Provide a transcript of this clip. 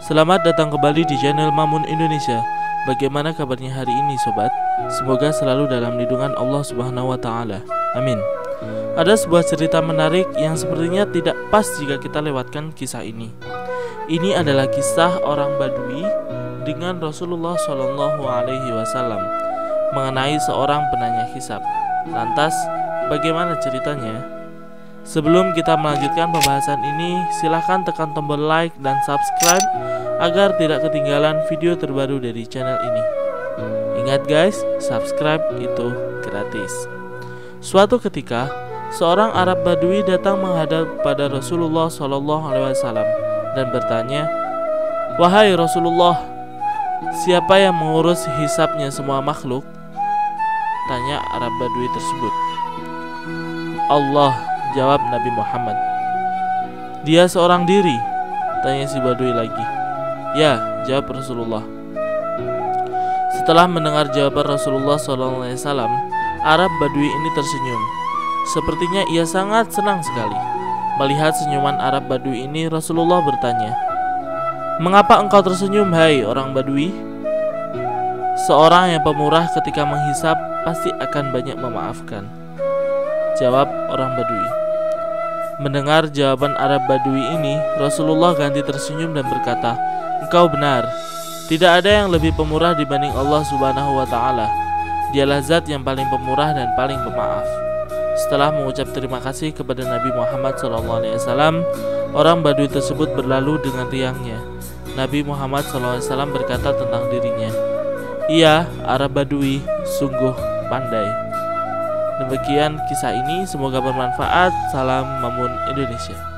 Selamat datang kembali di channel Mamun Indonesia. Bagaimana kabarnya hari ini sobat? Semoga selalu dalam lindungan Allah Subhanahu wa taala. Amin. Ada sebuah cerita menarik yang sepertinya tidak pas jika kita lewatkan kisah ini. Ini adalah kisah orang Badui dengan Rasulullah Shallallahu alaihi wasallam mengenai seorang penanya hisab. Lantas, bagaimana ceritanya? Sebelum kita melanjutkan pembahasan ini, silahkan tekan tombol like dan subscribe agar tidak ketinggalan video terbaru dari channel ini. Ingat guys, subscribe itu gratis. Suatu ketika, seorang Arab Badui datang menghadap pada Rasulullah SAW dan bertanya, "Wahai Rasulullah, siapa yang mengurus hisabnya semua makhluk?" Tanya Arab Badui tersebut. "Allah," jawab Nabi Muhammad. "Dia seorang diri?" tanya si Badui lagi. "Ya," jawab Rasulullah. Setelah mendengar jawaban Rasulullah SAW, Arab Badui ini tersenyum. Sepertinya ia sangat senang sekali. Melihat senyuman Arab Badui ini, Rasulullah bertanya, "Mengapa engkau tersenyum, hai orang Badui?" "Seorang yang pemurah ketika menghisap pasti akan banyak memaafkan," jawab orang Badui. Mendengar jawaban Arab Badui ini, Rasulullah ganti tersenyum dan berkata, "Engkau benar. Tidak ada yang lebih pemurah dibanding Allah Subhanahu wa taala. Dialah zat yang paling pemurah dan paling pemaaf." Setelah mengucap terima kasih kepada Nabi Muhammad SAW, orang Badui tersebut berlalu dengan riangnya. Nabi Muhammad SAW berkata tentang dirinya, "Ia, Arab Badui, sungguh pandai." Demikian kisah ini, semoga bermanfaat. Salam Mamun Indonesia.